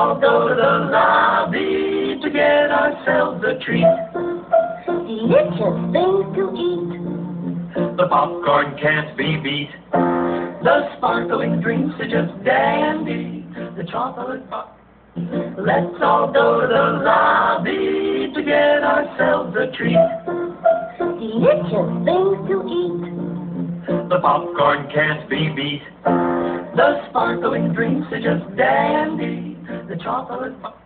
all go to the lobby to get ourselves a treat. Delicious things to eat. The popcorn can't be beat. The sparkling drinks are just dandy. The chocolate bar. Let's all go to the lobby to get ourselves a treat. Delicious things to eat. The popcorn can't be beat. The sparkling drinks are just dandy. The chocolate bar.